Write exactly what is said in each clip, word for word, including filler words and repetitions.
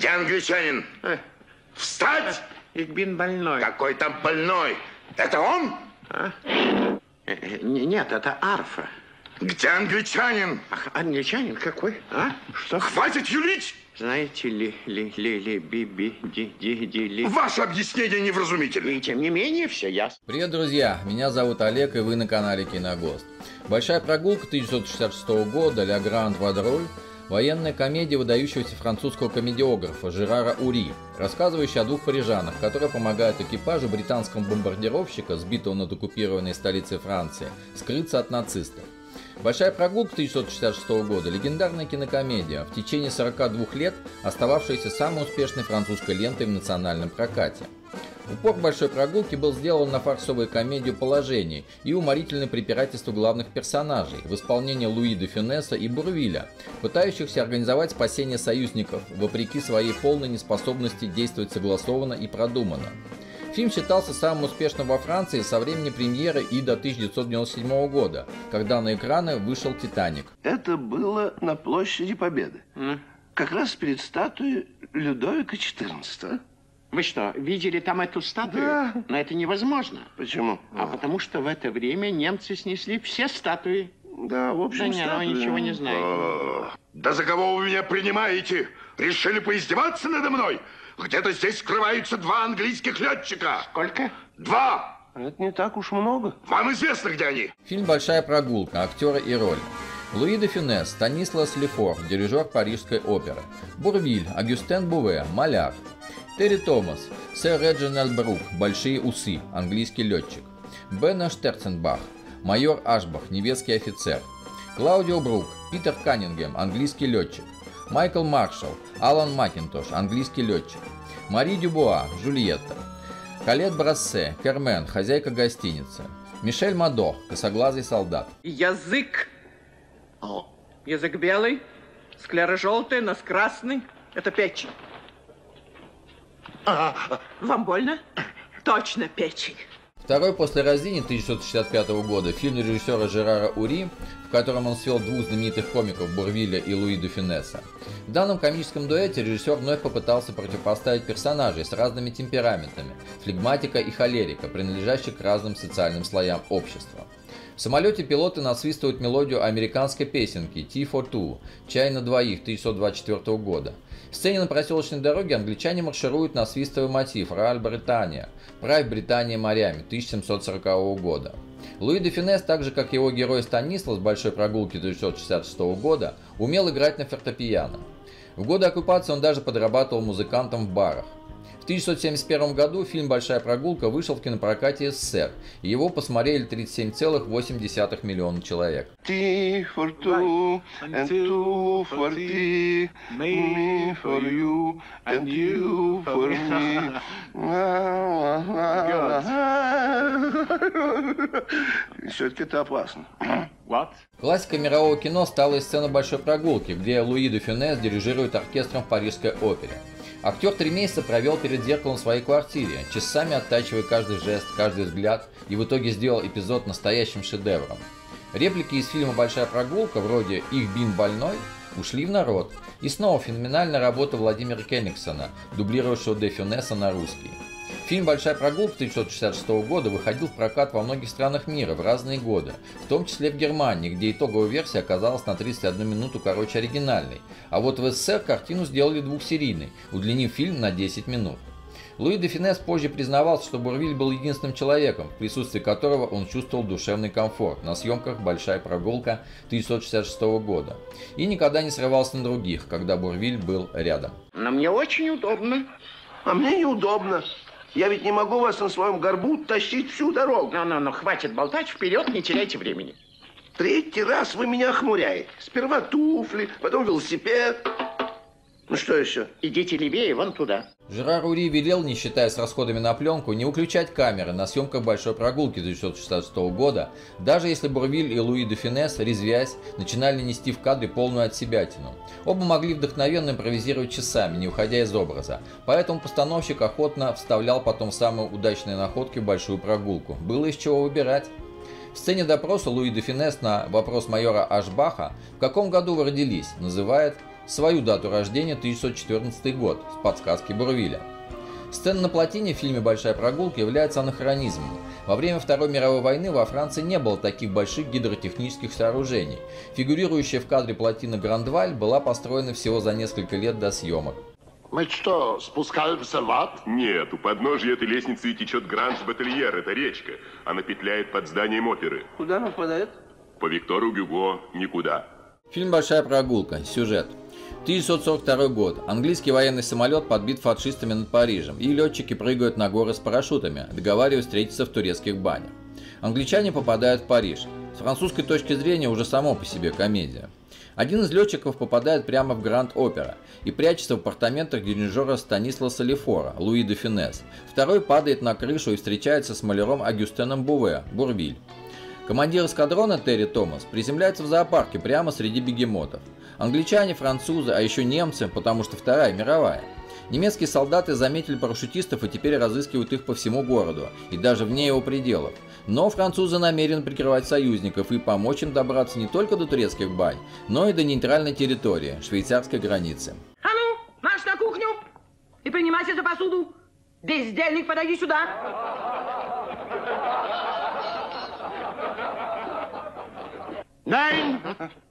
англичанин? А? Встать! Ich bin больной. Какой там больной? Это он? А? Нет, это арфа. Где англичанин? Ах, англичанин какой? А? Что? Хватит юлить! Знаете ли, ли, ли, ли, би, би, ди, ди, ди, ли. Ваше объяснение невразумительно. И тем не менее, все ясно. Привет, друзья! Меня зовут Олег, и вы на канале Киногост. «Большая прогулка» тысяча девятьсот шестьдесят шестого года, «Ля Гранд Вадроль» – военная комедия выдающегося французского комедиографа Жерара Ури, рассказывающая о двух парижанах, которые помогают экипажу британского бомбардировщика, сбитого над оккупированной столицей Франции, скрыться от нацистов. «Большая прогулка» тысяча девятьсот шестьдесят шестого года – легендарная кинокомедия, в течение сорока двух лет остававшаяся самой успешной французской лентой в национальном прокате. Упор «Большой прогулки» был сделан на фарсовую комедию положений и уморительное препирательство главных персонажей в исполнении Луи де Фюнеса и Бурвиля, пытающихся организовать спасение союзников, вопреки своей полной неспособности действовать согласованно и продуманно. Фильм считался самым успешным во Франции со времени премьеры и до тысяча девятьсот девяносто седьмого года, когда на экраны вышел «Титаник». Это было на площади Победы, Mm. как раз перед статуей Людовика четырнадцатого. Вы что, видели там эту статую? Да. Но это невозможно. Почему? А потому что в это время немцы снесли все статуи. Да, в общем, Да нет, вы ничего не знаете. О, да за кого вы меня принимаете? Решили поиздеваться надо мной? Где-то здесь скрываются два английских летчика. Сколько? Два! Это не так уж много. Вам известно, где они? Фильм «Большая прогулка», актеры и роли. Луи де Фюнес, Станислас Лефор, дирижер Парижской оперы. Бурвиль, Агюстен Буве, маляр. Терри Томас, сэр Реджинальд Брук, большие усы, английский летчик. Бена Штерценбах, майор Ашбах, немецкий офицер. Клаудио Брук, Питер Каннингем, английский летчик. Майкл Маршалл, Алан Макинтош, английский летчик. Мари Дюбуа, Жюльетта. Колет Брассе, Кермен, хозяйка гостиницы. Мишель Мадо, косоглазый солдат. Язык. Язык белый, склера желтая, нос красный. Это печень. Вам больно? Точно печень. Второй после Розини тысяча девятьсот шестьдесят пятого года фильм режиссера Жерара Ури, в котором он свел двух знаменитых комиков Бурвиля и Луи де Фюнеса. В данном комическом дуэте режиссер вновь попытался противопоставить персонажей с разными темпераментами, флегматика и холерика, принадлежащих к разным социальным слоям общества. В самолете пилоты насвистывают мелодию американской песенки «Tea for Two» «Чай на двоих» тысяча девятьсот двадцать четвёртого года. В сцене на проселочной дороге англичане маршируют на свистовый мотив «Рояль Британия» «Правь Британия морями» тысяча семьсот сорокового года. Луи де Фюнес, так же как его герой Станислас с «Большой прогулки» тысяча девятьсот шестьдесят шестого года, умел играть на фортепиано. В годы оккупации он даже подрабатывал музыкантом в барах. В тысяча девятьсот семьдесят первом году фильм «Большая прогулка» вышел в кинопрокате СССР, и его посмотрели тридцать семь целых восемь десятых миллиона человек. Tea for two, and two for thee, me for you, and you for me. Все-таки это опасно. What? Классикой мирового кино стала и сцена «Большой прогулки», где Луи де Фюнес дирижирует оркестром в Парижской опере. Актер три месяца провел перед зеркалом в своей квартире, часами оттачивая каждый жест, каждый взгляд, и в итоге сделал эпизод настоящим шедевром. Реплики из фильма «Большая прогулка» вроде «Их бин больной» ушли в народ. И снова феноменальная работа Владимира Кенигсона, дублировавшего де Фюнеса на русский. Фильм «Большая прогулка» тысяча девятьсот шестьдесят шестого года выходил в прокат во многих странах мира в разные годы, в том числе в Германии, где итоговая версия оказалась на тридцать одну минуту короче оригинальной, а вот в СССР картину сделали двухсерийной, удлинив фильм на десять минут. Луи де Фюнес позже признавался, что Бурвиль был единственным человеком, в присутствии которого он чувствовал душевный комфорт на съемках «Большая прогулка» тысяча девятьсот шестьдесят шестого года и никогда не срывался на других, когда Бурвиль был рядом. Но мне очень удобно. А мне неудобно. Я ведь не могу вас на своем горбу тащить всю дорогу. Ну-ну-ну, хватит болтать, вперед, не теряйте времени. Третий раз вы меня охмуряете. Сперва туфли, потом велосипед. Ну что еще? Идите левее, вон туда. Жерар Ури велел, не считая с расходами на пленку, не выключать камеры на съемках «Большой прогулки» тысяча девятьсот шестьдесят шестого года, даже если Бурвиль и Луи де Фюнес, резвясь, начинали нести в кадре полную отсебятину. Оба могли вдохновенно импровизировать часами, не уходя из образа, поэтому постановщик охотно вставлял потом самые удачные находки в «Большую прогулку». Было из чего выбирать. В сцене допроса Луи де Фюнес на вопрос майора Ашбаха «В каком году вы родились?» называет свою дату рождения тысяча девятьсот четырнадцатый год с подсказки Бурвиля. Сцена на плотине в фильме «Большая прогулка» является анахронизмом. Во время Второй мировой войны во Франции не было таких больших гидротехнических сооружений. Фигурирующая в кадре плотина Гранд-Валь была построена всего за несколько лет до съемок. Мы что, спускаемся в ад? Нет, у подножия этой лестницы течет Гранж-Батальер, это речка. Она петляет под зданием оперы. Куда она впадает? По Виктору Гюго никуда. Фильм «Большая прогулка». Сюжет. тысяча девятьсот сорок второй год. Английский военный самолет подбит фашистами над Парижем, и летчики прыгают на горы с парашютами, договариваясь встретиться в турецких банях. Англичане попадают в Париж. С французской точки зрения уже само по себе комедия. Один из летчиков попадает прямо в Гранд-Опера и прячется в апартаментах дирижера Станисласа Лефора, Луи де Фюнес. Второй падает на крышу и встречается с маляром Агюстеном Буве, Бурвиль. Командир эскадрона Терри Томас приземляется в зоопарке прямо среди бегемотов. Англичане, французы, а еще немцы, потому что Вторая мировая. Немецкие солдаты заметили парашютистов и теперь разыскивают их по всему городу, и даже вне его пределов. Но французы намерены прикрывать союзников и помочь им добраться не только до турецких бань, но и до нейтральной территории, швейцарской границы. А ну, марш на кухню и принимайся за посуду. Бездельник, подойди сюда. Найн!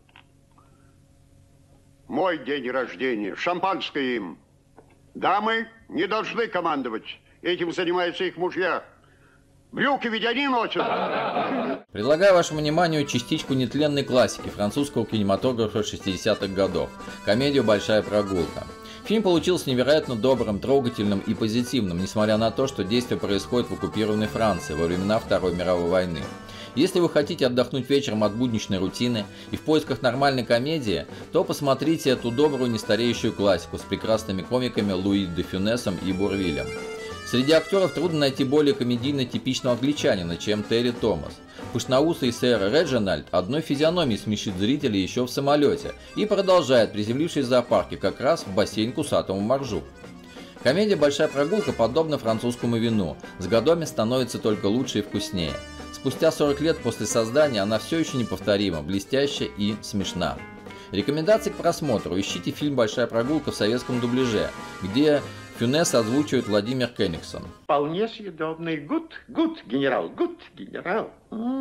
Мой день рождения. Шампанское им. Дамы не должны командовать. Этим занимаются их мужья. Брюки ведь они носят. Предлагаю вашему вниманию частичку нетленной классики французского кинематографа шестидесятых годов. Комедию «Большая прогулка». Фильм получился невероятно добрым, трогательным и позитивным, несмотря на то, что действие происходит в оккупированной Франции во времена Второй мировой войны. Если вы хотите отдохнуть вечером от будничной рутины и в поисках нормальной комедии, то посмотрите эту добрую нестареющую классику с прекрасными комиками Луи де Фюнесом и Бурвилем. Среди актеров трудно найти более комедийно типичного англичанина, чем Терри Томас. Пышноусый сэр Реджинальд одной физиономией смешит зрителей еще в самолете и продолжает, приземлившись в зоопарке, как раз в бассейн к усатому моржу. Комедия «Большая прогулка» подобна французскому вину, с годами становится только лучше и вкуснее. Спустя сорок лет после создания она все еще неповторима, блестяща и смешна. Рекомендации к просмотру. Ищите фильм «Большая прогулка» в советском дубляже, где Фюнес озвучивает Владимир Кенигсон. Вполне съедобный. Гуд, гуд, генерал, гуд, генерал.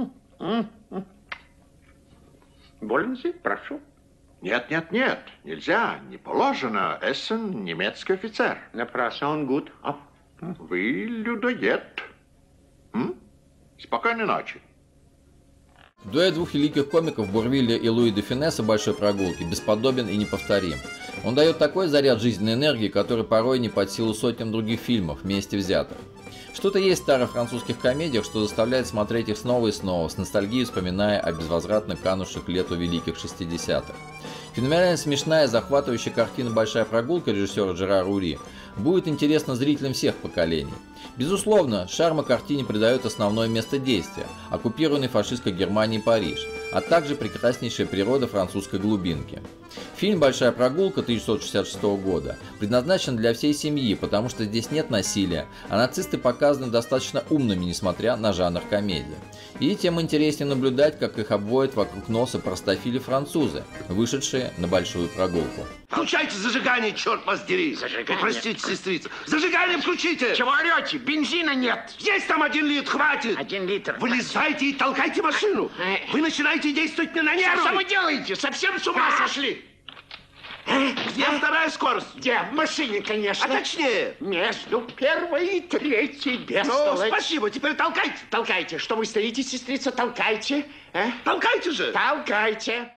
Больницы, прошу. Нет, нет, нет, нельзя, не положено. Эссен немецкий офицер. Напрасно он гуд. Вы людоед. М? Спокойной ночи. Дуэт двух великих комиков Бурвиля и Луи де Фюнеса «Большой прогулки» бесподобен и неповторим. Он дает такой заряд жизненной энергии, который порой не под силу сотням других фильмов, вместе взятых. Что-то есть в старо-французских комедиях, что заставляет смотреть их снова и снова, с ностальгией вспоминая о безвозвратно канувших лету великих шестидесятых. Феноменально смешная и захватывающая картина «Большая прогулка» режиссера Жерара Ури будет интересна зрителям всех поколений. Безусловно, шарма картине придает основное место действия – оккупированный фашистской Германией Париж, а также прекраснейшая природа французской глубинки. Фильм «Большая прогулка» тысяча девятьсот шестьдесят шестого года предназначен для всей семьи, потому что здесь нет насилия, а нацисты показаны достаточно умными, несмотря на жанр комедии. И тем интереснее наблюдать, как их обводят вокруг носа простофили-французы, вышедшие на большую прогулку. Включайте зажигание, черт вас дери! Зажигание? Простите, сестрица. Зажигание включите! Чего орете? Бензина нет. Есть там один литр, хватит! Один литр. Вылезайте и толкайте машину! Вы начинаете действовать мне на нервы! Что вы делаете? Совсем с ума сошли? Где вторая скорость? Где? В машине, конечно. А точнее? Между первой и третьей без Ну, столочки. спасибо, теперь толкайте! Толкайте. Что вы стоите, сестрица? Толкайте. А? Толкайте же! Толкайте.